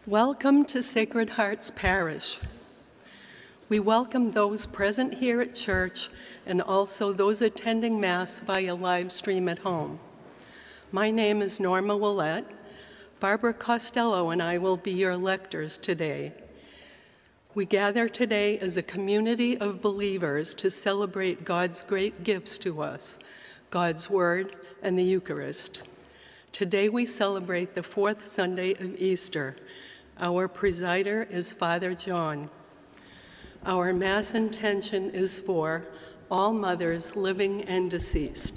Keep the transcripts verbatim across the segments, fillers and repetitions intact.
Welcome to Sacred Hearts Parish. We welcome those present here at church and also those attending Mass via live stream at home. My name is Norma Willette. Barbara Costello and I will be your lectors today. We gather today as a community of believers to celebrate God's great gifts to us, God's Word and the Eucharist. Today we celebrate the fourth Sunday of Easter. Our presider is Father John. Our Mass intention is for all mothers living and deceased.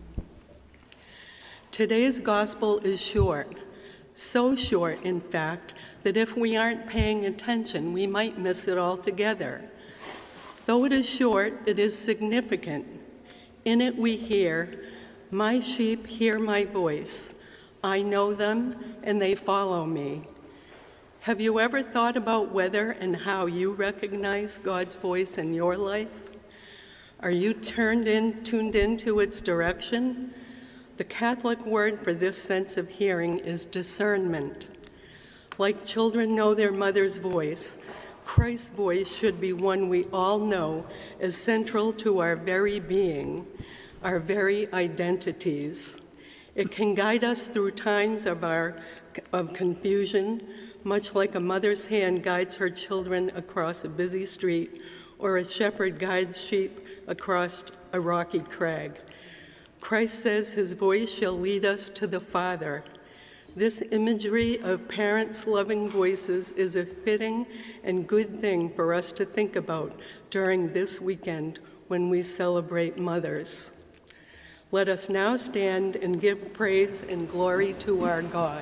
Today's Gospel is short, so short, in fact, that if we aren't paying attention, we might miss it altogether. Though it is short, it is significant. In it we hear, "My sheep hear my voice. I know them, and they follow me." Have you ever thought about whether and how you recognize God's voice in your life? Are you turned in, tuned into its direction? The Catholic word for this sense of hearing is discernment. Like children know their mother's voice, Christ's voice should be one we all know as central to our very being, our very identities. It can guide us through times of, our, of confusion, much like a mother's hand guides her children across a busy street or a shepherd guides sheep across a rocky crag. Christ says his voice shall lead us to the Father. This imagery of parents' loving voices is a fitting and good thing for us to think about during this weekend when we celebrate mothers. Let us now stand and give praise and glory to our God.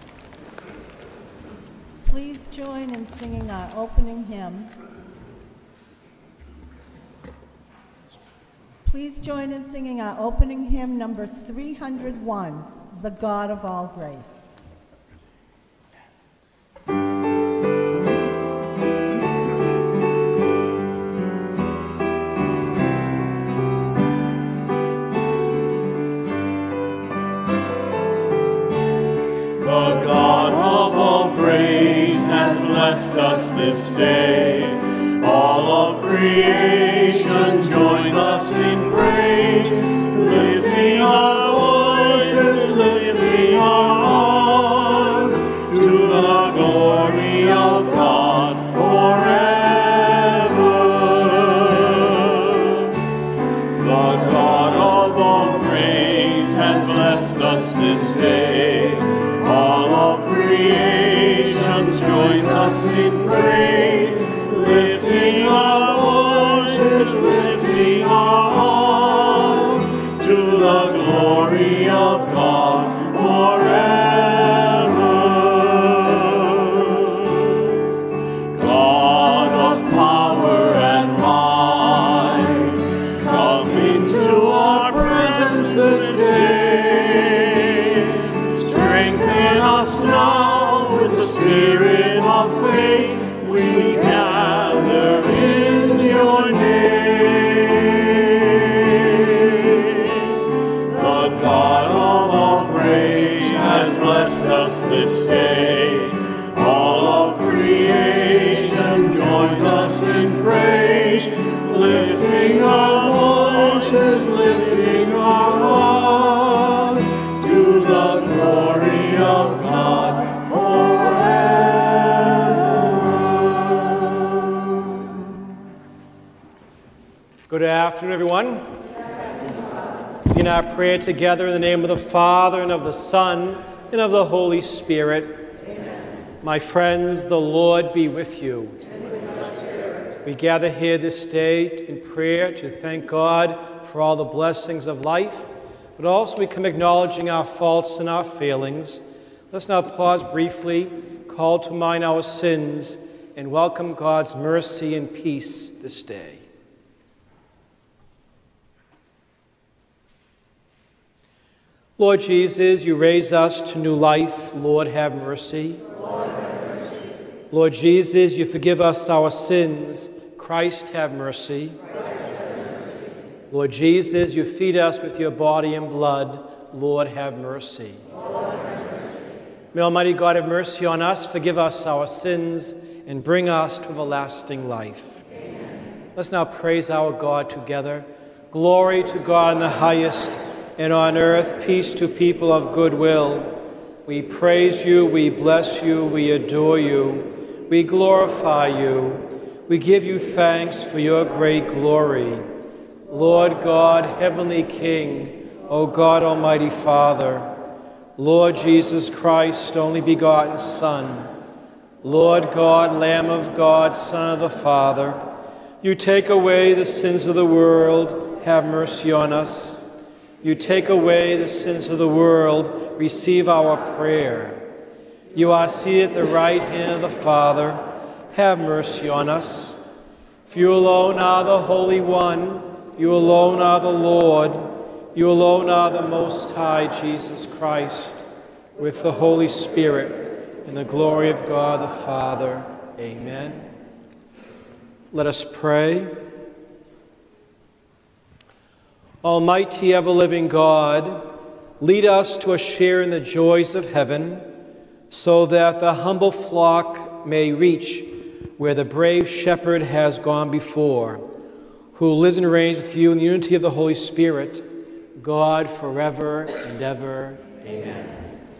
Please join in singing our opening hymn. Please join in singing our opening hymn number three hundred one, The God of All Grace. Blessed us this day. All of creation joins us in praise, lifting our voices, lifting our arms to the glory of God forever. The God of all grace has blessed us this day. All of creation joins us in praise, lifting our voices, lifting our arms to the glory of God forever. God of power and might, come into our presence this day. Strengthen us now with the Spirit of faith. We gather in your name. The God of all grace has blessed us this day. All of creation joins us in praise, lifting our voices, lifting our hearts to the glory of God forever. Good afternoon, everyone. Begin our prayer together in the name of the Father, and of the Son, and of the Holy Spirit. Amen. My friends, the Lord be with you. And with your spirit. We gather here this day in prayer to thank God for all the blessings of life, but also we come acknowledging our faults and our failings. Let's now pause briefly, call to mind our sins, and welcome God's mercy and peace this day. Lord Jesus, you raise us to new life. Lord, have mercy. Lord, have mercy. Lord Jesus, you forgive us our sins. Christ, have mercy. Christ, have mercy. Lord Jesus, you feed us with your body and blood. Lord, have mercy. Lord, have mercy. May Almighty God have mercy on us, forgive us our sins, and bring us to everlasting life. Amen. Let's now praise our God together. Glory to God in the highest, and on earth peace to people of good will. We praise you, we bless you, we adore you, we glorify you. We give you thanks for your great glory. Lord God, heavenly King, O God, Almighty Father, Lord Jesus Christ, only begotten Son, Lord God, Lamb of God, Son of the Father, you take away the sins of the world, have mercy on us. You take away the sins of the world, receive our prayer. You are seated at the right hand of the Father, have mercy on us. For you alone are the Holy One, you alone are the Lord, you alone are the Most High, Jesus Christ, with the Holy Spirit, in the glory of God the Father. Amen. Let us pray. Almighty, ever-living God, lead us to a share in the joys of heaven, so that the humble flock may reach where the brave shepherd has gone before, who lives and reigns with you in the unity of the Holy Spirit, God, forever and ever. Amen.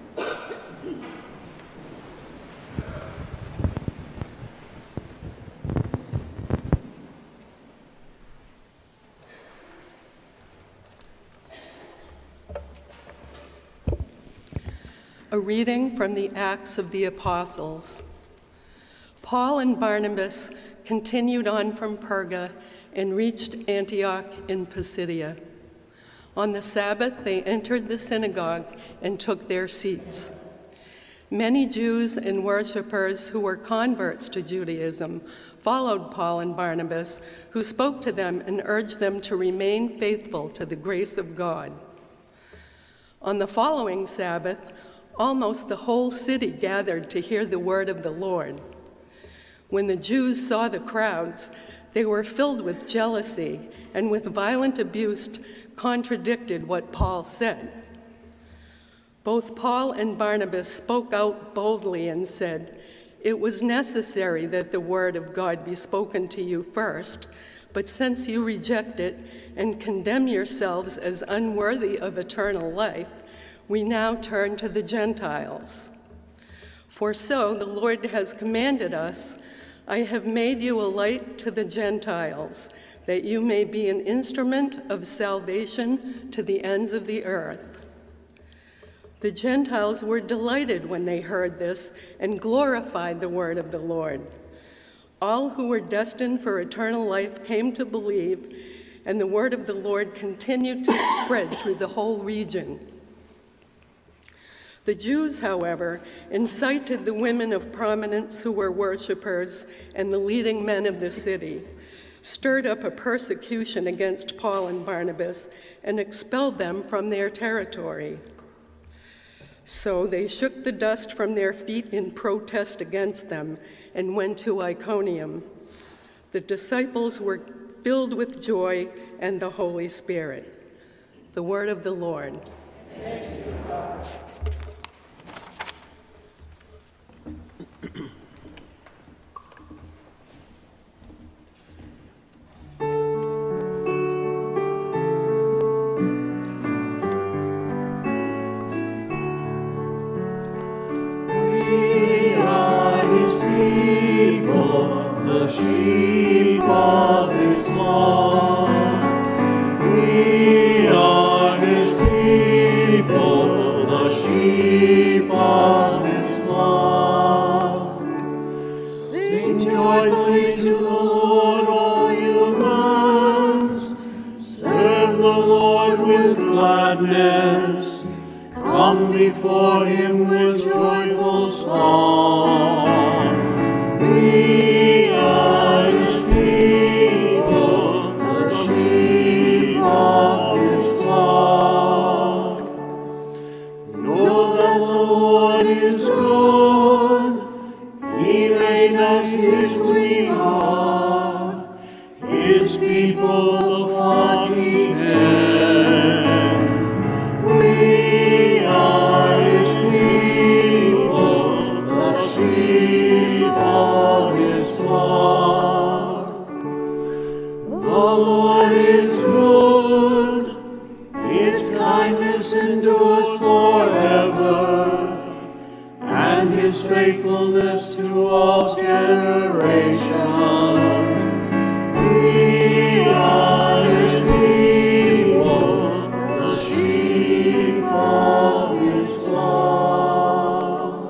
A reading from the Acts of the Apostles. Paul and Barnabas continued on from Perga and reached Antioch in Pisidia. On the Sabbath, they entered the synagogue and took their seats. Many Jews and worshippers who were converts to Judaism followed Paul and Barnabas, who spoke to them and urged them to remain faithful to the grace of God. On the following Sabbath, almost the whole city gathered to hear the word of the Lord. When the Jews saw the crowds, they were filled with jealousy and with violent abuse contradicted what Paul said. Both Paul and Barnabas spoke out boldly and said, "It was necessary that the word of God be spoken to you first, but since you reject it and condemn yourselves as unworthy of eternal life, we now turn to the Gentiles. For so the Lord has commanded us, I have made you a light to the Gentiles, that you may be an instrument of salvation to the ends of the earth." The Gentiles were delighted when they heard this and glorified the word of the Lord. All who were destined for eternal life came to believe, and the word of the Lord continued to spread through the whole region. The Jews, however, incited the women of prominence who were worshipers and the leading men of the city, stirred up a persecution against Paul and Barnabas, and expelled them from their territory. So they shook the dust from their feet in protest against them and went to Iconium. The disciples were filled with joy and the Holy Spirit. The word of the Lord. Thanks be to God. The sheep of his flock. We are his people, the sheep of his flock. Sing joyfully to the Lord, all you lands. Serve the Lord with gladness. Come before him with joyful song. We are his people, the sheep of his flock. Know that the Lord is good. He made us his sweetheart, his people the flock he tends. We are his people, his faithfulness to all generations. We are his people, the sheep of his flock.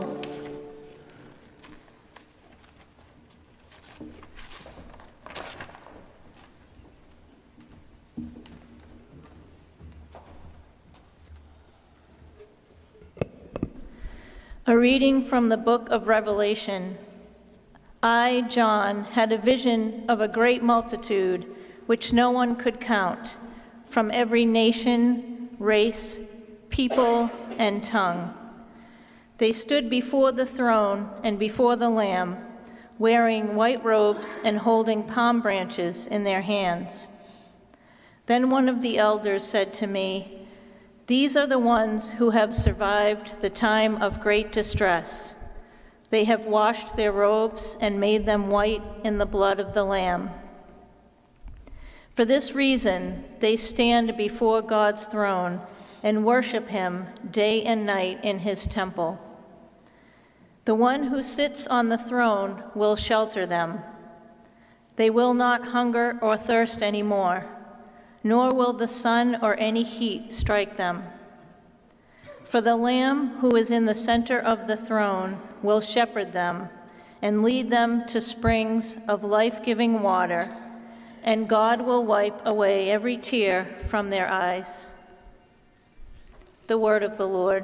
A reading from the book of Revelation. I, John, had a vision of a great multitude, which no one could count, from every nation, race, people, and tongue. They stood before the throne and before the Lamb, wearing white robes and holding palm branches in their hands. Then one of the elders said to me, "These are the ones who have survived the time of great distress. They have washed their robes and made them white in the blood of the Lamb. For this reason, they stand before God's throne and worship him day and night in his temple. The one who sits on the throne will shelter them. They will not hunger or thirst anymore, nor will the sun or any heat strike them. For the Lamb who is in the center of the throne will shepherd them and lead them to springs of life-giving water, and God will wipe away every tear from their eyes." The word of the Lord.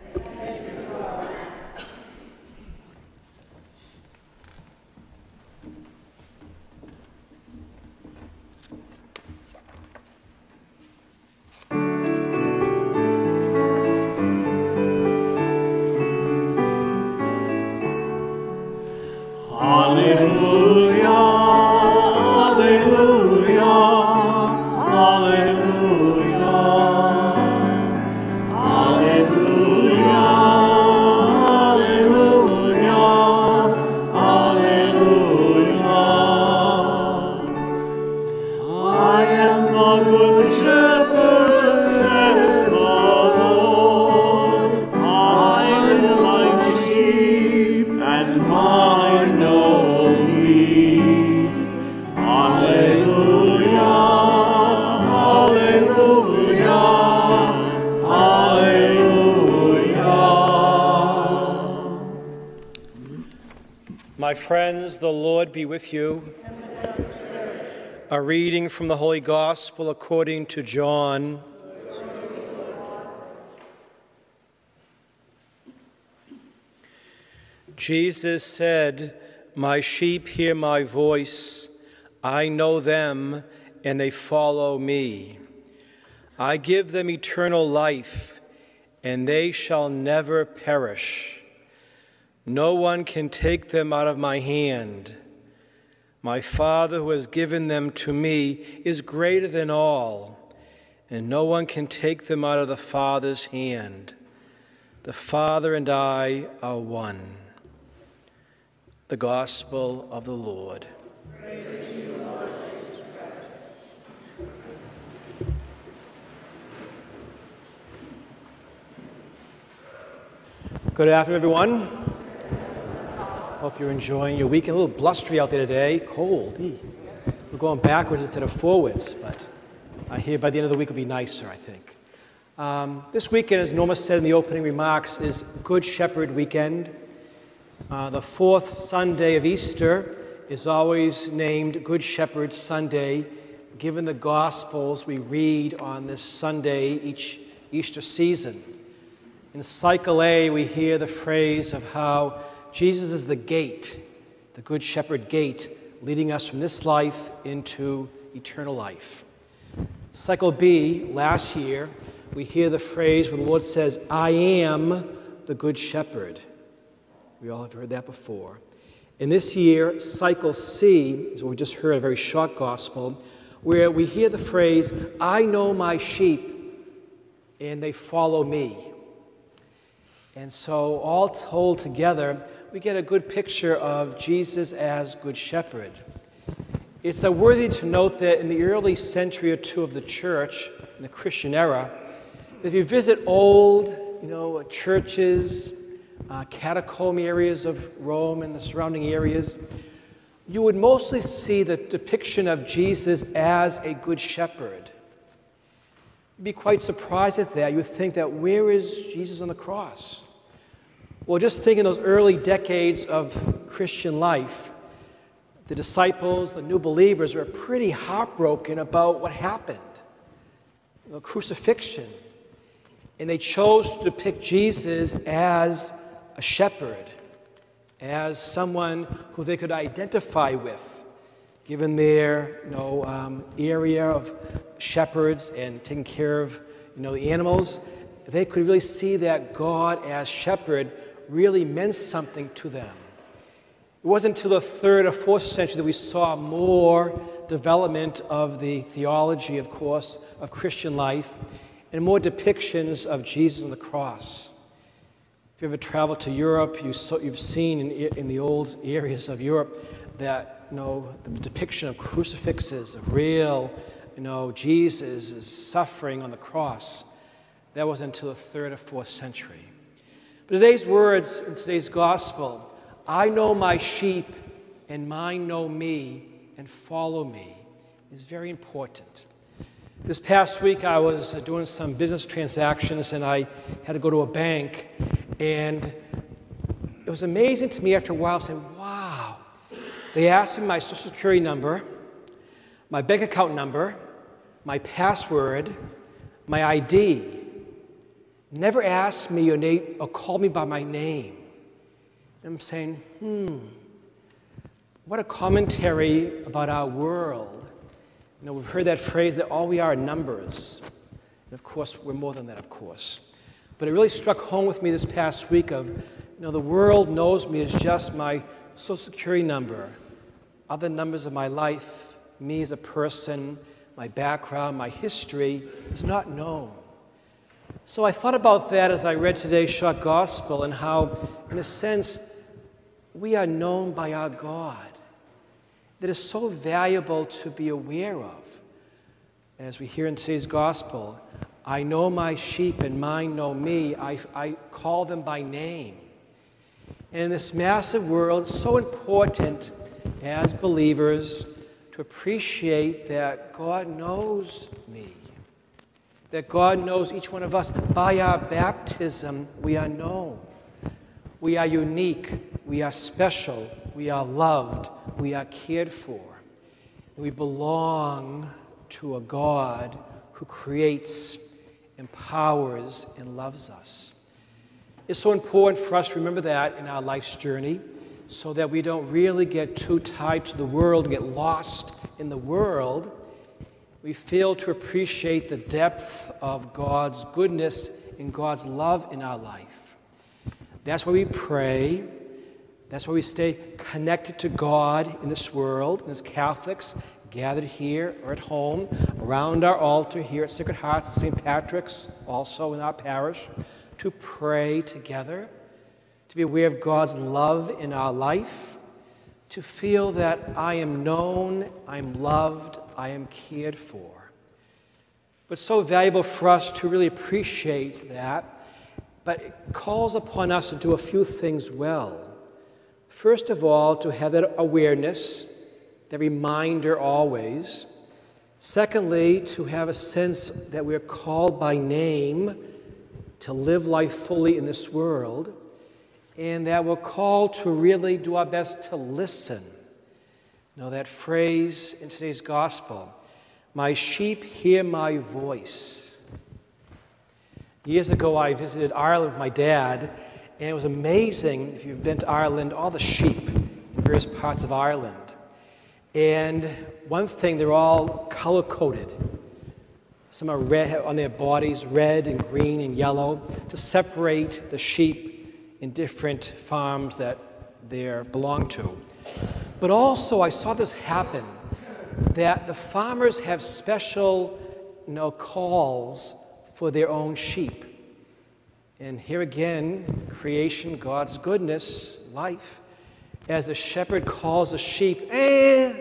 Alleluia, alleluia, alleluia, alleluia, alleluia, alleluia. I am the good shepherd, says the Lord. I know my sheep, and mine know me. Alleluia, alleluia, alleluia. My friends, the Lord be with you. A reading from the Holy Gospel according to John. Jesus said, "My sheep hear my voice. I know them, and they follow me. I give them eternal life, and they shall never perish. No one can take them out of my hand. My Father who has given them to me is greater than all, and no one can take them out of the Father's hand. The Father and I are one." The Gospel of the Lord. Praise to you, Lord Jesus Christ. Good afternoon, everyone. Hope you're enjoying your weekend. A little blustery out there today, cold. Eey. We're going backwards instead of forwards, but I hear by the end of the week it'll be nicer, I think. Um, this weekend, as Norma said in the opening remarks, is Good Shepherd weekend. Uh, the fourth Sunday of Easter is always named Good Shepherd Sunday, given the Gospels we read on this Sunday each Easter season. In Cycle A, we hear the phrase of how Jesus is the gate, the Good Shepherd gate, leading us from this life into eternal life. Cycle B, last year, we hear the phrase where the Lord says, "I am the Good Shepherd." We all have heard that before. And this year, Cycle C is what we just heard, a very short gospel, where we hear the phrase, "I know my sheep, and they follow me." And so, all told together, we get a good picture of Jesus as Good Shepherd. It's uh, worthy to note that in the early century or two of the church, in the Christian era, that if you visit old, you know, churches, uh, catacomb areas of Rome and the surrounding areas, you would mostly see the depiction of Jesus as a good shepherd. You'd be quite surprised at that. You would think that, where is Jesus on the cross? Well, just think in those early decades of Christian life, the disciples, the new believers, were pretty heartbroken about what happened, the crucifixion. And they chose to depict Jesus as a shepherd, as someone who they could identify with, given their you know, um, area of shepherds and taking care of you know, the animals. They could really see that God as shepherd really meant something to them. It wasn't until the third or fourth century that we saw more development of the theology, of course, of Christian life, and more depictions of Jesus on the cross. If you ever traveled to Europe, you saw, you've seen in, in the old areas of Europe that, you know, the depiction of crucifixes, of real, you know, Jesus is suffering on the cross. That wasn't until the third or fourth century. But today's words in today's gospel, I know my sheep and mine know me and follow me, is very important. This past week I was doing some business transactions and I had to go to a bank, and it was amazing to me after a while saying, wow, they asked me my social security number, my bank account number, my password, my I D. Never asked me or, na- or called me by my name. And I'm saying, hmm, what a commentary about our world. You know, we've heard that phrase that all we are are numbers. And of course, we're more than that, of course. But it really struck home with me this past week of, you know, the world knows me as just my social security number. Other numbers of my life, me as a person, my background, my history is not known. So I thought about that as I read today's short gospel and how, in a sense, we are known by our God. That is so valuable to be aware of. As we hear in today's gospel, I know my sheep and mine know me. I, I call them by name. And in this massive world, it's so important as believers to appreciate that God knows me. That God knows each one of us. By our baptism, we are known. We are unique. We are special. We are loved. We are cared for. We belong to a God who creates, empowers, and loves us. It's so important for us to remember that in our life's journey so that we don't really get too tied to the world, get lost in the world. We fail to appreciate the depth of God's goodness and God's love in our life. That's why we pray. That's why we stay connected to God in this world, and as Catholics gathered here or at home, around our altar here at Sacred Hearts and Saint Patrick's, also in our parish, to pray together, to be aware of God's love in our life, to feel that I am known, I am loved, I am cared for. But so valuable for us to really appreciate that, but it calls upon us to do a few things well. First of all, to have that awareness, that reminder always. Secondly, to have a sense that we're called by name to live life fully in this world, and that we're called to really do our best to listen. You know, that phrase in today's gospel, my sheep hear my voice. Years ago, I visited Ireland with my dad, and it was amazing, if you've been to Ireland, all the sheep in various parts of Ireland. And one thing, they're all color-coded. Some are red on their bodies, red and green and yellow, to separate the sheep in different farms that they belong to. But also, I saw this happen, that the farmers have special, you know, calls for their own sheep. And here again, creation, God's goodness, life, as a shepherd calls a sheep, eh,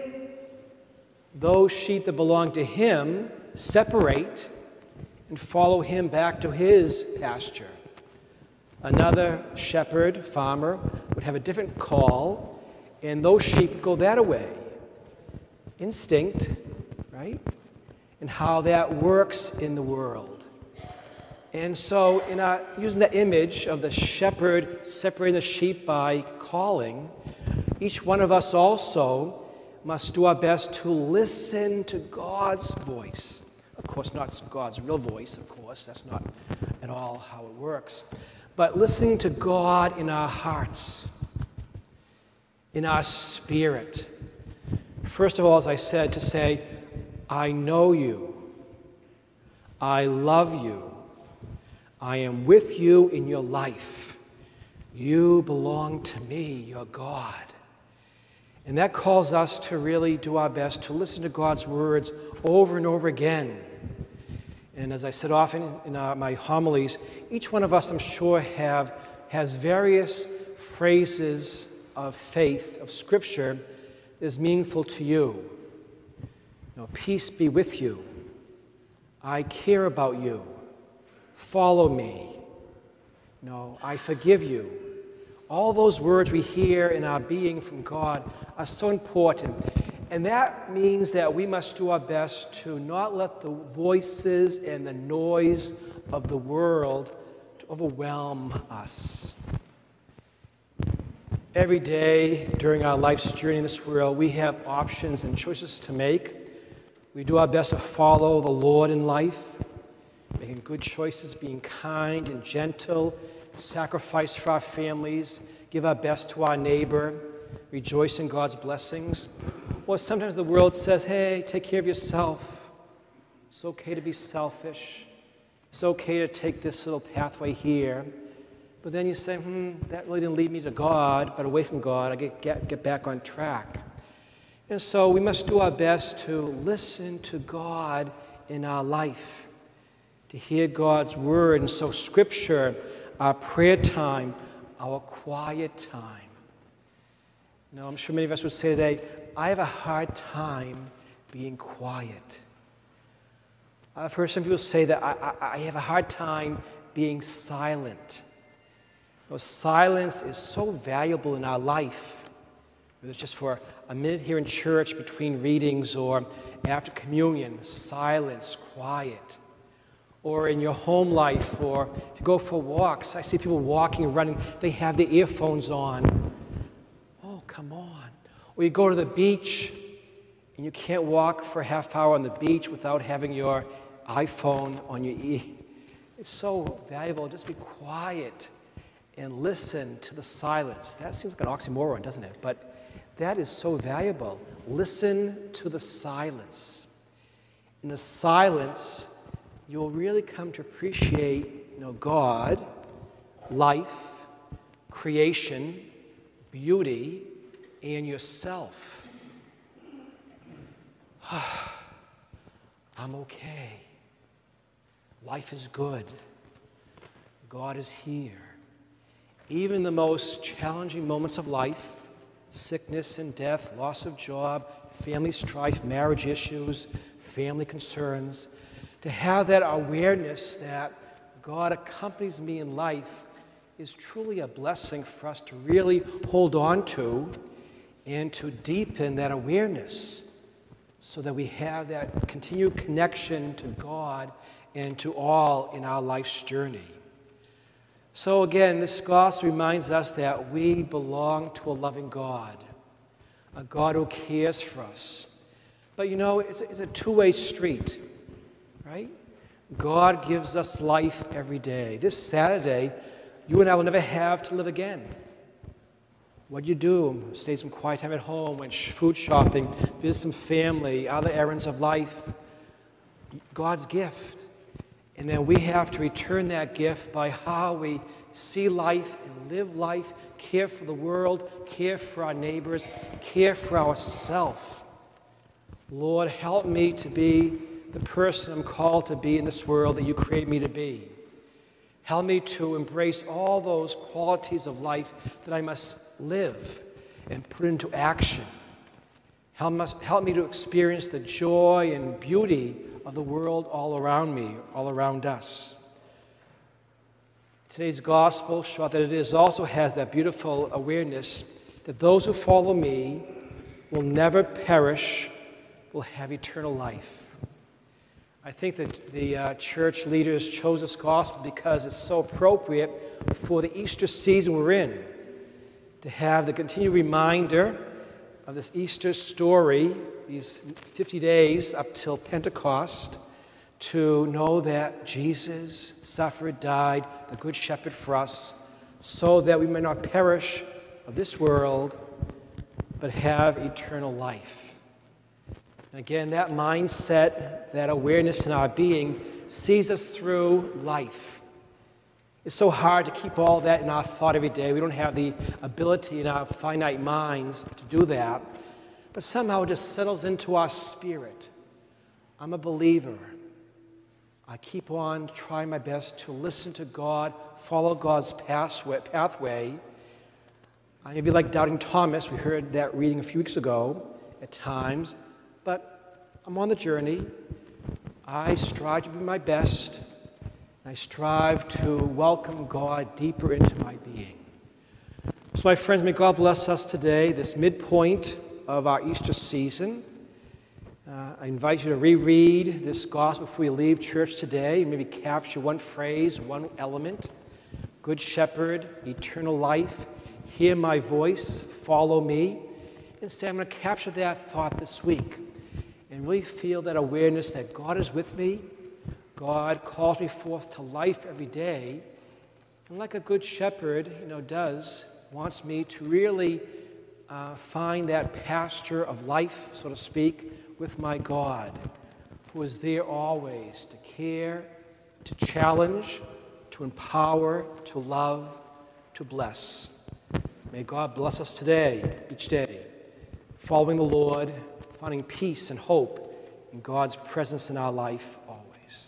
those sheep that belong to him separate and follow him back to his pasture. Another shepherd, farmer, would have a different call, and those sheep would go that way. Instinct, right? And how that works in the world. And so, in our, using the image of the shepherd separating the sheep by calling, each one of us also must do our best to listen to God's voice. Of course, not God's real voice, of course. That's not at all how it works. But listening to God in our hearts, in our spirit. First of all, as I said, to say, I know you. I love you. I am with you in your life. You belong to me, your God. And that calls us to really do our best to listen to God's words over and over again. And as I said often in uh, my homilies, each one of us, I'm sure, have has various phrases of faith, of Scripture, that is meaningful to you. You know, peace be with you. I care about you. Follow me. You know, I forgive you. All those words we hear in our being from God are so important. And that means that we must do our best to not let the voices and the noise of the world to overwhelm us. Every day during our life's journey in this world, we have options and choices to make. We do our best to follow the Lord in life, making good choices, being kind and gentle, sacrifice for our families, give our best to our neighbor, rejoice in God's blessings. Or sometimes the world says, hey, take care of yourself. It's okay to be selfish. It's okay to take this little pathway here. But then you say, hmm, that really didn't lead me to God, but away from God, I get, get, get back on track. And so we must do our best to listen to God in our life, to hear God's word. And so Scripture, our prayer time, our quiet time. You know, I'm sure many of us would say today, I have a hard time being quiet. I've heard some people say that I, I, I have a hard time being silent. You know, silence is so valuable in our life. Whether it's just for a minute here in church between readings or after communion, silence, quiet. Or in your home life, or if you go for walks. I see people walking and running, they have the earphones on. Oh, come on. Or you go to the beach, and you can't walk for a half hour on the beach without having your iPhone on your ear. It's so valuable. Just be quiet and listen to the silence. That seems like an oxymoron, doesn't it? But that is so valuable. Listen to the silence. In the silence, you'll really come to appreciate, you know, God, life, creation, beauty, and yourself. I'm okay. Life is good. God is here. Even the most challenging moments of life, sickness and death, loss of job, family strife, marriage issues, family concerns, to have that awareness that God accompanies me in life is truly a blessing for us to really hold on to and to deepen that awareness so that we have that continued connection to God and to all in our life's journey. So again, this gospel reminds us that we belong to a loving God, a God who cares for us. But you know, it's, it's a two-way street, right? God gives us life every day. This Saturday, you and I will never have to live again. What do you do? Stay some quiet time at home, went food shopping, visit some family, other errands of life. God's gift. And then we have to return that gift by how we see life and live life, care for the world, care for our neighbors, care for ourselves. Lord, help me to be the person I'm called to be in this world that you created me to be. Help me to embrace all those qualities of life that I must live and put into action. Help, us, help me to experience the joy and beauty of the world all around me, all around us. Today's gospel shows that it is also has that beautiful awareness that those who follow me will never perish, will have eternal life. I think that the uh, church leaders chose this gospel because it's so appropriate for the Easter season we're in, to have the continued reminder of this Easter story, these fifty days up till Pentecost, to know that Jesus suffered, died, the Good Shepherd for us, so that we may not perish of this world, but have eternal life. And again, that mindset, that awareness in our being sees us through life. It's so hard to keep all that in our thought every day. We don't have the ability in our finite minds to do that. But somehow it just settles into our spirit. I'm a believer. I keep on trying my best to listen to God, follow God's pathway. I may be like doubting Thomas. We heard that reading a few weeks ago at times. But I'm on the journey. I strive to be my best. I strive to welcome God deeper into my being. So my friends, may God bless us today, this midpoint of our Easter season. Uh, I invite you to reread this gospel before you leave church today. Maybe capture one phrase, one element. Good Shepherd, eternal life, hear my voice, follow me. And say, I'm going to capture that thought this week and really feel that awareness that God is with me. God calls me forth to life every day. And like a good shepherd, you know, does, wants me to really uh, find that pasture of life, so to speak, with my God, who is there always to care, to challenge, to empower, to love, to bless. May God bless us today, each day, following the Lord, finding peace and hope in God's presence in our life always.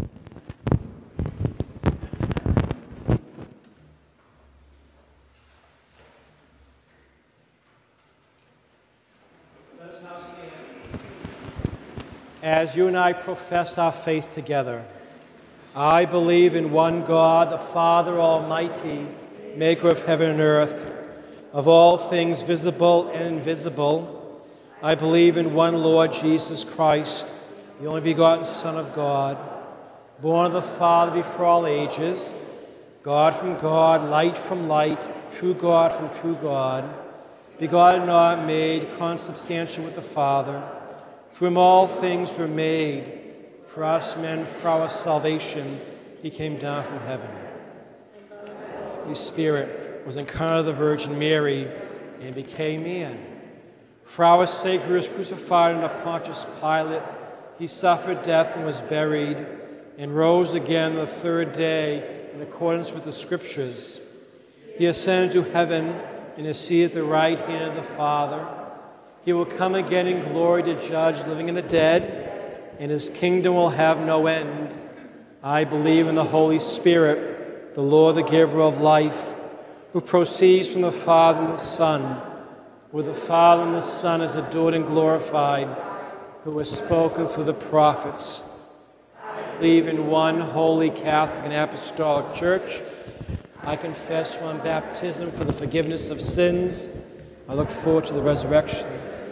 As you and I profess our faith together, I believe in one God, the Father Almighty, maker of heaven and earth, of all things visible and invisible. I believe in one Lord Jesus Christ, the only begotten Son of God, born of the Father before all ages, God from God, light from light, true God from true God, begotten, not made, consubstantial with the Father, through whom all things were made. For us men, for our salvation, he came down from heaven. The Spirit was incarnate of the Virgin Mary and became man. For our sake he was crucified under Pontius Pilate. He suffered death and was buried, and rose again the third day in accordance with the Scriptures. He ascended to heaven and is seated at the right hand of the Father. He will come again in glory to judge the living and the dead, and his kingdom will have no end. I believe in the Holy Spirit, the Lord, the giver of life, who proceeds from the Father and the Son, where the Father and the Son is adored and glorified, who has spoken through the prophets. I believe in one holy Catholic and Apostolic Church. I confess one baptism for the forgiveness of sins. I look forward to the resurrection.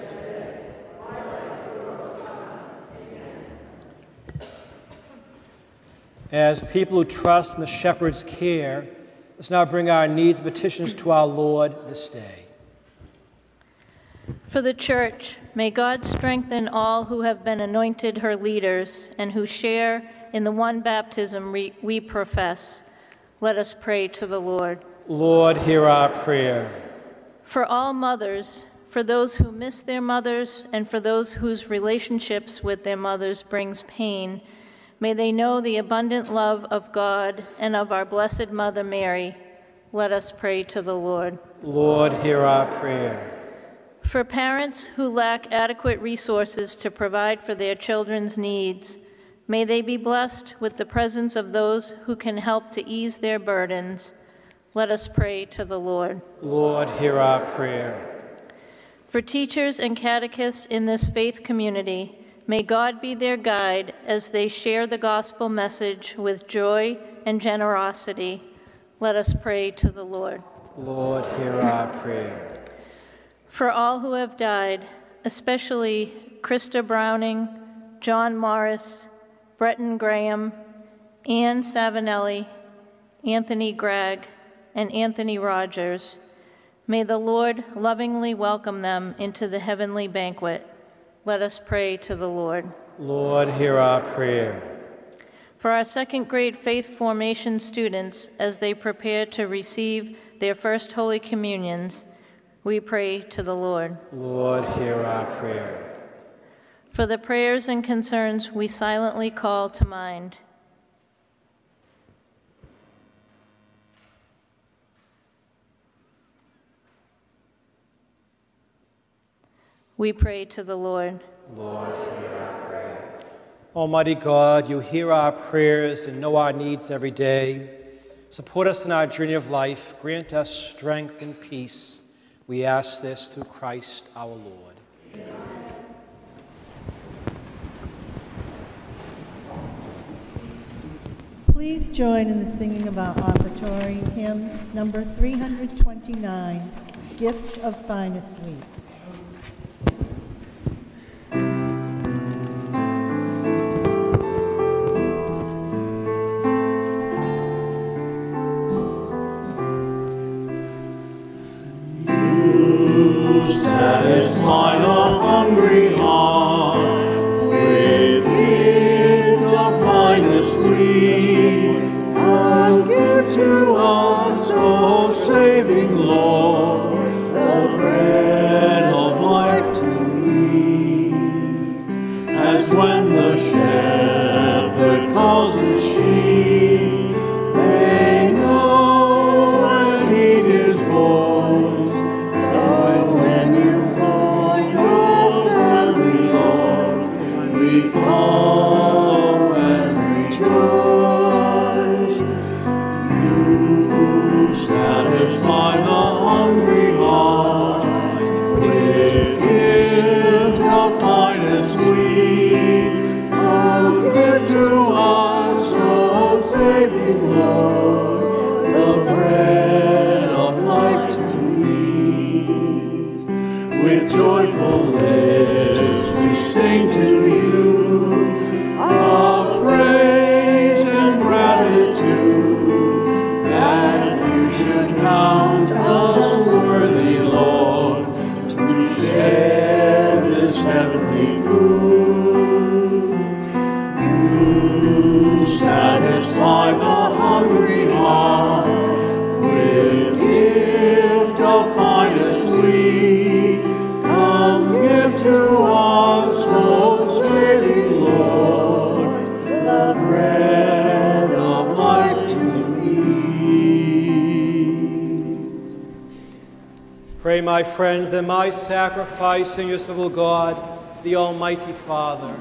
As people who trust in the shepherd's care, let's now bring our needs and petitions to our Lord this day. For the Church, may God strengthen all who have been anointed her leaders and who share in the one baptism we, we profess. Let us pray to the Lord. Lord, hear our prayer. For all mothers, for those who miss their mothers, and for those whose relationships with their mothers brings pain, may they know the abundant love of God and of our Blessed Mother Mary. Let us pray to the Lord. Lord, hear our prayer. For parents who lack adequate resources to provide for their children's needs, may they be blessed with the presence of those who can help to ease their burdens. Let us pray to the Lord. Lord, hear our prayer. For teachers and catechists in this faith community, may God be their guide as they share the gospel message with joy and generosity. Let us pray to the Lord. Lord, hear our prayer. For all who have died, especially Krista Browning, John Morris, Breton Graham, Anne Savinelli, Anthony Gregg, and Anthony Rogers, may the Lord lovingly welcome them into the heavenly banquet. Let us pray to the Lord. Lord, hear our prayer. For our second grade faith formation students, as they prepare to receive their first Holy Communions, we pray to the Lord. Lord, hear our prayer. For the prayers and concerns we silently call to mind, we pray to the Lord. Lord, hear our prayer. Almighty God, you hear our prayers and know our needs every day. Support us in our journey of life. Grant us strength and peace. We ask this through Christ our Lord. Amen. Please join in the singing of our offertory hymn, number three hundred twenty-nine, Gift of Finest Wheat. Satisfy the hungry heart with gift of finest wheat, and give to us, O saving Lord, the bread of life to eat. As when the shepherd calls his sheep, they know and heed his voice. So when you call your family, Lord, we follow and rejoice. You satisfy the hungry heart with gift of finest wheat. Oh, give to us, O saving Lord, the bread of life to eat. With joyful lips we sing to you our praise and gratitude, that you should count us worthy, Lord, to share this heavenly food. You satisfy the hungry heart with gift of finest wheat. Come give to us, O saving Lord, the bread of life to eat. Pray, my friends, that my sacrifice in your hospitable God, the Almighty Father,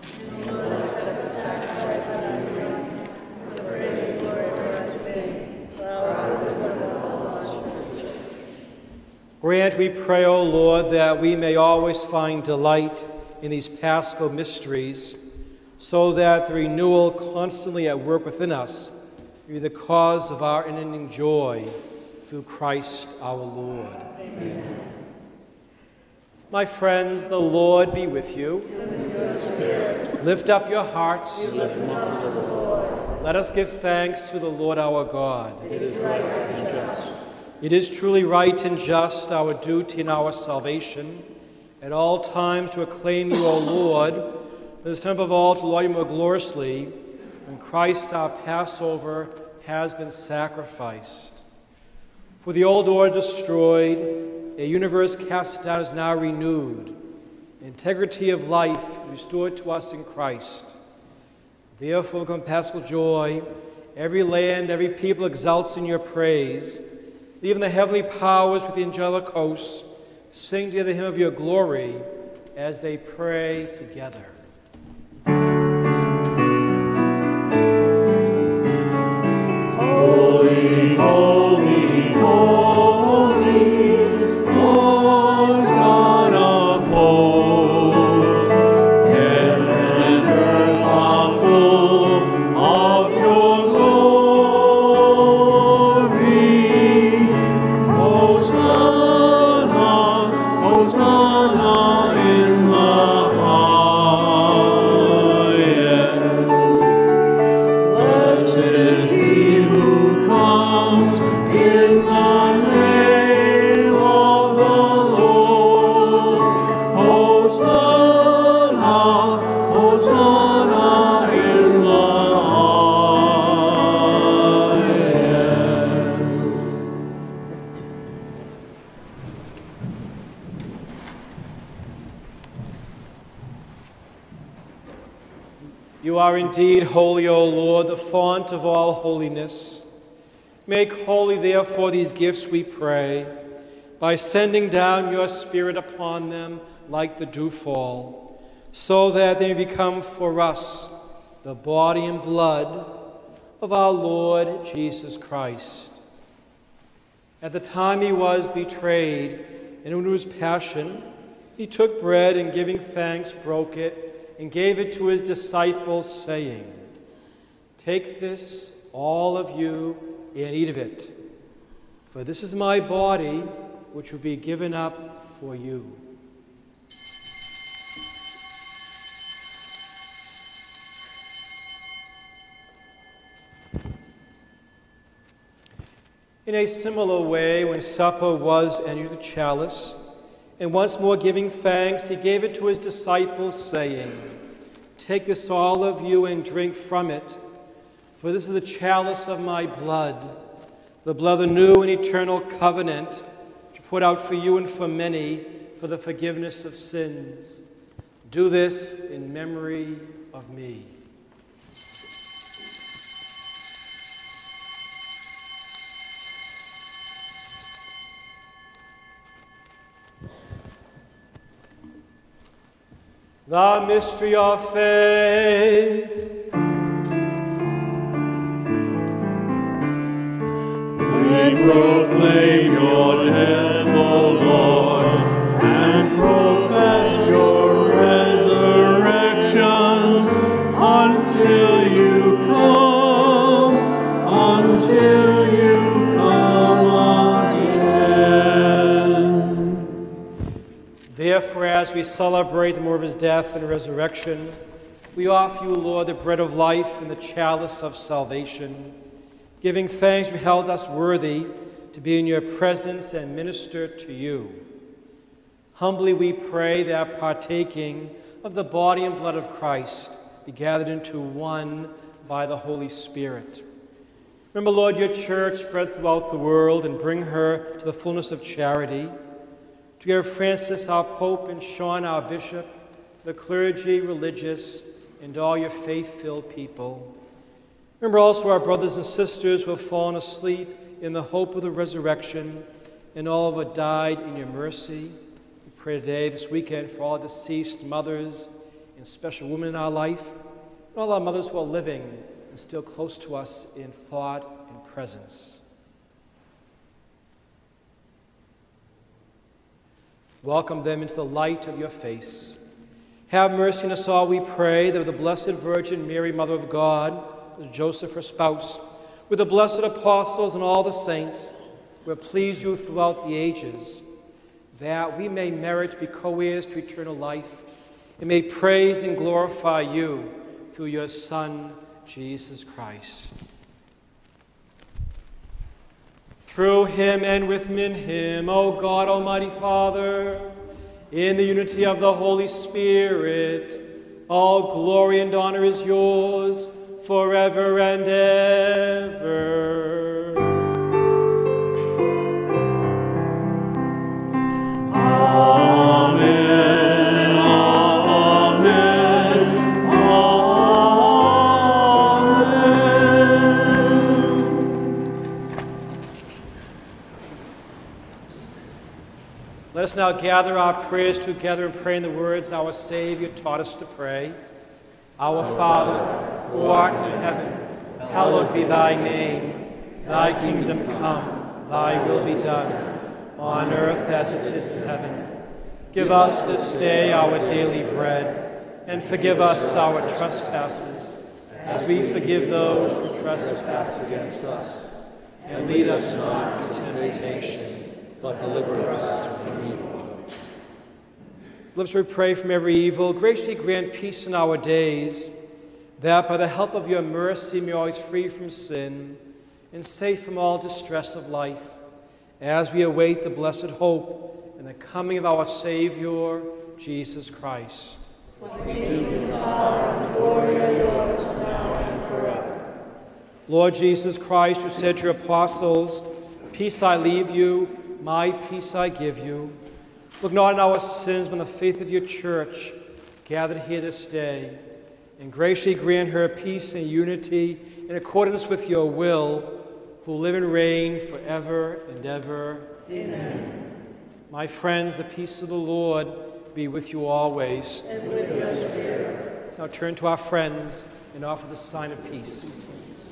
grant, we pray, O Lord, that we may always find delight in these Paschal mysteries, so that the renewal constantly at work within us may be the cause of our unending joy, through Christ our Lord. Amen. My friends, the Lord be with you. With your spirit. Lift up your hearts. We lift them up to the Lord. Let us give thanks to the Lord our God. It is right and just. It is truly right and just, our duty and our salvation, at all times to acclaim you, O Lord, but this time of all to laud you more gloriously, when Christ our Passover has been sacrificed. For the old order destroyed, a universe cast down is now renewed. The integrity of life is restored to us in Christ. Therefore, with compassible joy, every land, every people exults in your praise. Even the heavenly powers with the angelic hosts sing together the hymn of your glory as they pray together. Holy, holy, holy, Lord God of hosts, heaven and earth are full of your glory. You are indeed holy, O Lord, the font of all holiness. Make holy, therefore, these gifts, we pray, by sending down your Spirit upon them like the dewfall, so that they may become for us the body and blood of our Lord Jesus Christ. At the time he was betrayed, and in his passion, he took bread and giving thanks, broke it, and gave it to his disciples, saying, "Take this, all of you, and eat of it, for this is my body, which will be given up for you." In a similar way, when supper was ended, the chalice, and once more giving thanks, he gave it to his disciples, saying, "Take this, all of you, and drink from it, for this is the chalice of my blood, the blood of the new and eternal covenant, to put out for you and for many for the forgiveness of sins. Do this in memory of me." The mystery of faith. We proclaim your death, O Lord, and profess your resurrection until you come, until you come again. Therefore, as we celebrate the memorial of his death and resurrection, we offer you, Lord, the bread of life and the chalice of salvation, giving thanks you held us worthy to be in your presence and minister to you. Humbly we pray that, partaking of the body and blood of Christ, be gathered into one by the Holy Spirit. Remember, Lord, your church spread throughout the world and bring her to the fullness of charity. Together, Francis, our Pope, and Sean, our Bishop, the clergy, religious, and all your faith-filled people. Remember also our brothers and sisters who have fallen asleep in the hope of the resurrection, and all who have died in your mercy. We pray today, this weekend, for all deceased mothers and special women in our life, and all our mothers who are living and still close to us in thought and presence. Welcome them into the light of your face. Have mercy on us all, we pray, that with the Blessed Virgin Mary, Mother of God, with Joseph, her spouse, with the blessed apostles and all the saints, who have pleased you throughout the ages, that we may merit to be co-heirs to eternal life, and may praise and glorify you through your Son, Jesus Christ. Through him and with him in him, O God, Almighty Father, in the unity of the Holy Spirit, all glory and honor is yours forever and ever. Amen, amen, amen. Let us now gather our prayers together and pray in the words our Savior taught us to pray. Our Father, who art in heaven, hallowed be thy name. Thy kingdom come, thy will be done, on earth as it is in heaven. Give us this day our daily bread, and forgive us our trespasses, as we forgive those who trespass against us. And lead us not into temptation, but deliver us from evil. Let us pray from every evil. Graciously grant peace in our days, that by the help of your mercy we may always free from sin and safe from all distress of life, as we await the blessed hope and the coming of our Savior, Jesus Christ. For the kingdom, the power, and the glory are yours, now and forever. Lord Jesus Christ, who said to your apostles, "Peace I leave you, my peace I give you," look not on our sins, but on the faith of your church, gathered here this day, and graciously grant her peace and unity in accordance with your will, who live and reign forever and ever. Amen. My friends, the peace of the Lord be with you always. And with your spirit. Let's now turn to our friends and offer the sign of peace.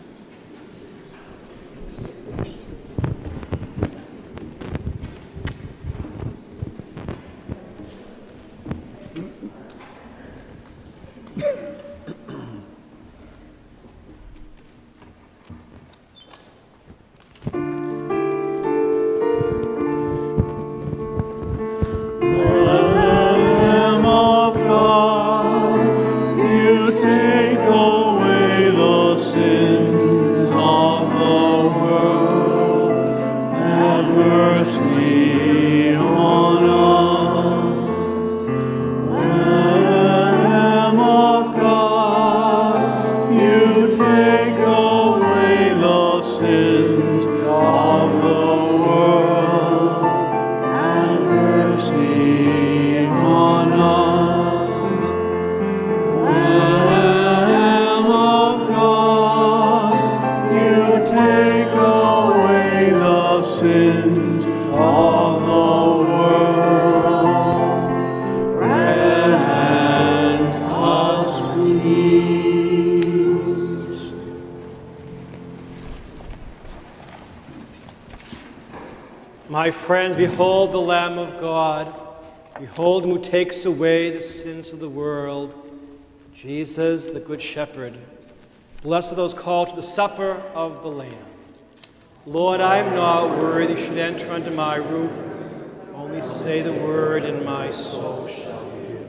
My friends, behold the Lamb of God. Behold him who takes away the sins of the world. Jesus, the Good Shepherd. Blessed are those called to the supper of the Lamb. Lord, I am not worthy you should enter under my roof. Only say the word, and my soul shall be healed.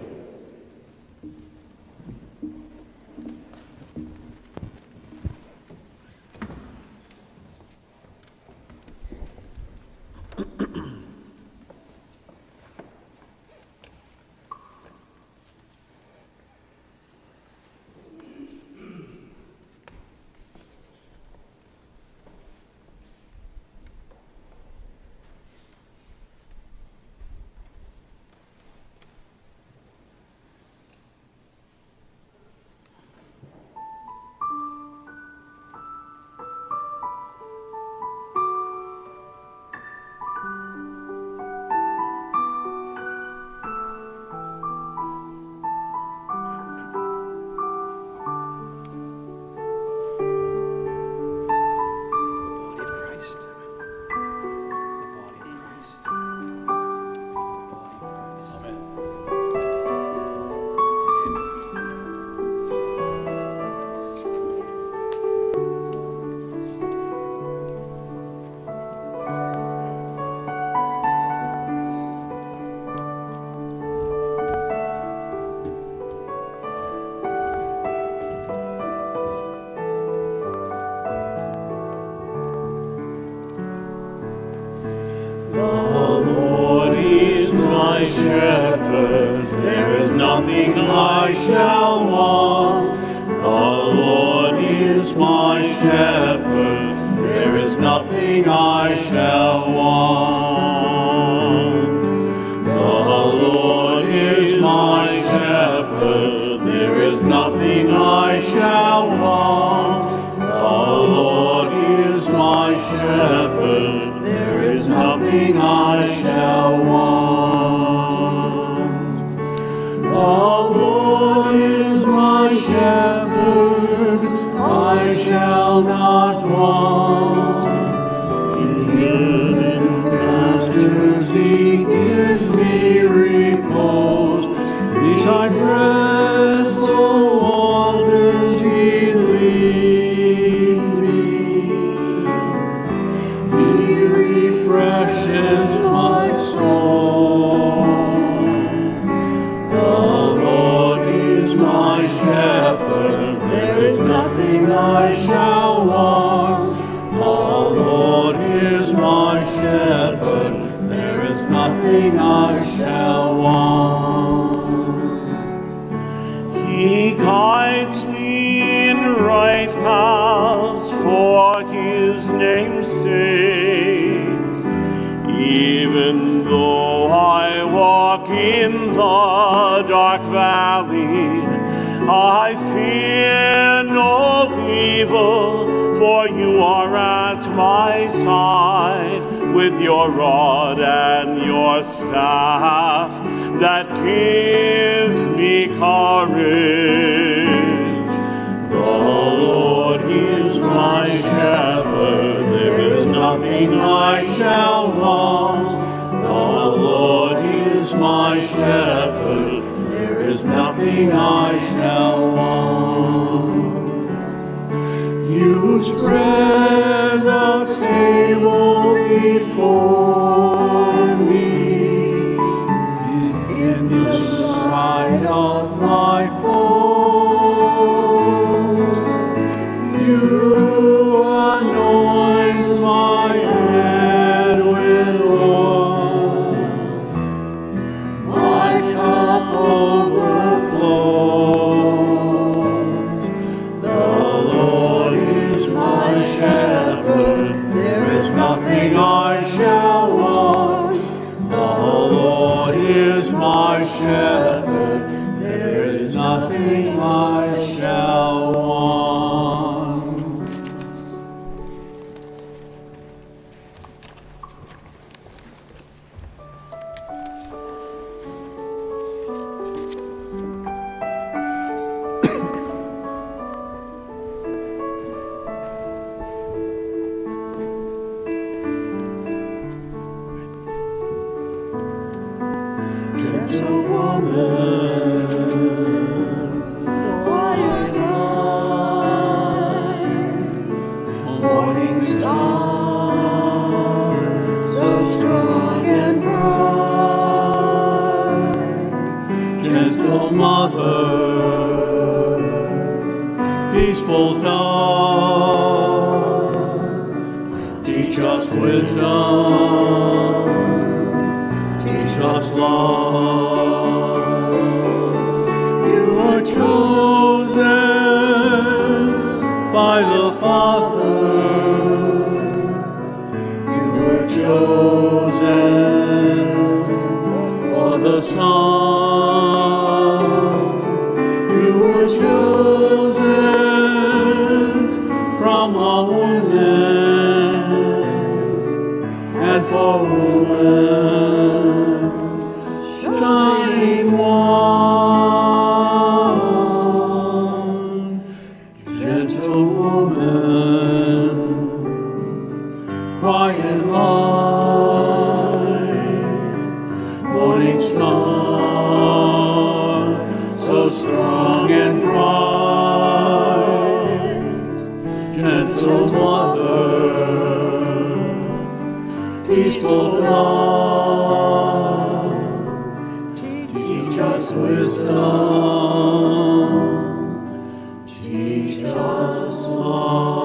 Shepherd, there is nothing I shall want. The Lord is my shepherd, there is nothing I shall want. The Lord is my shepherd, there is nothing I shall want. The Lord is my shepherd, there is nothing I shall want. The Lord is my shepherd, I shall not want. In green pastures he gives me repose, beside restful waters he leads me. He refreshes my soul. My shepherd, there is nothing I shall want. The Lord is my shepherd, there is nothing I shall want. He guides me in right paths for his name's sake. Even though I walk in the dark valley, I fear no evil, for you are at my side, with your rod and your staff that give me courage. The Lord is my shepherd, there is nothing I shall want. The Lord is my shepherd, there is nothing I shall want. You spread the table before me in the sight of my foes. You anoint my head with oil, my cup overflows. The Lord is my shepherd, there is nothing I shall want. The Lord is my shepherd, there is nothing I shall want. Gentle woman, quiet eyes, morning star, so strong and bright. Gentle mother, peaceful dove, teach us wisdom, teach us love. You are chosen by the Father. You were chosen for the Son. You were chosen from a woman, and for woman, shining one. Gentle woman, quiet light, morning star, so strong and bright. Gentle mother, peaceful love, teach us wisdom, teach us love.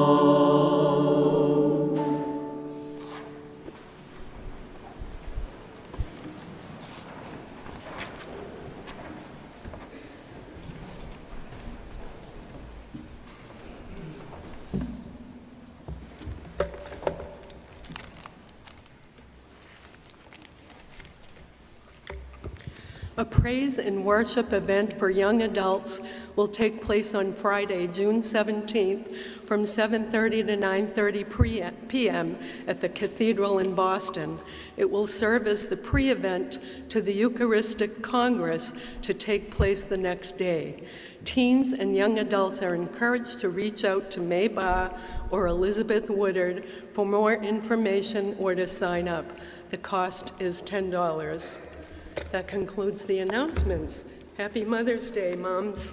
A praise and worship event for young adults will take place on Friday, June seventeenth, from seven thirty to nine thirty p m at the Cathedral in Boston. It will serve as the pre-event to the Eucharistic Congress to take place the next day. Teens and young adults are encouraged to reach out to May Barr or Elizabeth Woodard for more information or to sign up. The cost is ten dollars. That concludes the announcements. Happy Mother's Day, moms.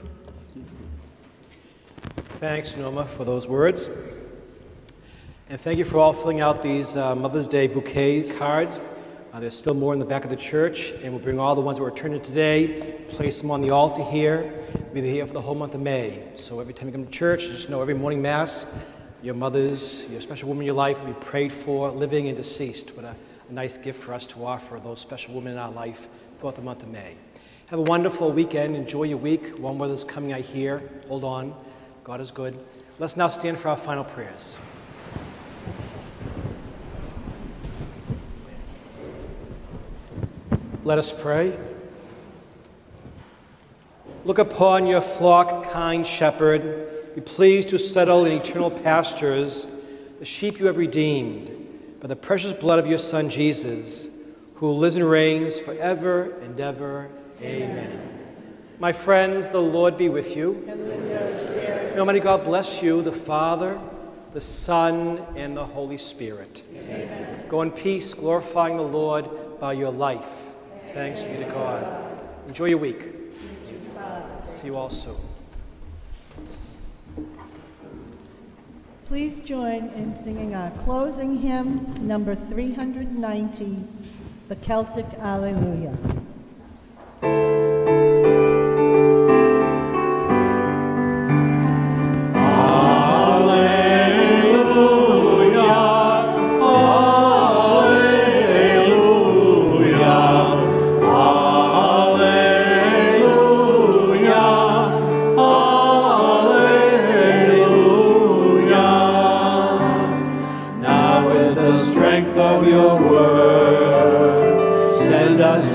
Thanks, Norma, for those words. And thank you for all filling out these uh, Mother's Day bouquet cards. Uh, there's still more in the back of the church, and we'll bring all the ones that were turned in today, place them on the altar here. We'll be here for the whole month of May. So every time you come to church, just know every morning Mass, your mothers, your special woman in your life will be prayed for, living and deceased. What a, a nice gift for us to offer those special women in our life throughout the month of May. Have a wonderful weekend. Enjoy your week. Warm weather's coming, I hear. Hold on. God is good. Let's now stand for our final prayers. Let us pray. Look upon your flock, kind shepherd. Be pleased to settle in eternal pastures the sheep you have redeemed by the precious blood of your Son, Jesus, who lives and reigns forever and ever. Amen. My friends, the Lord be with you. And with your spirit. And Almighty God bless you, the Father, the Son, and the Holy Spirit. Amen. Go in peace, glorifying the Lord by your life. Thanks be to God. Enjoy your week. See you all soon. Please join in singing our closing hymn, number three hundred ninety, the Celtic Alleluia.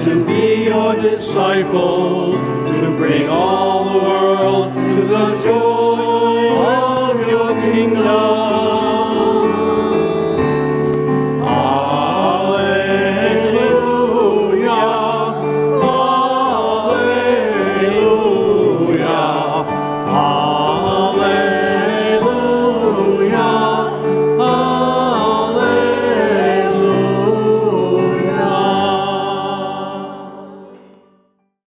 Disciples, to bring all the world to the joy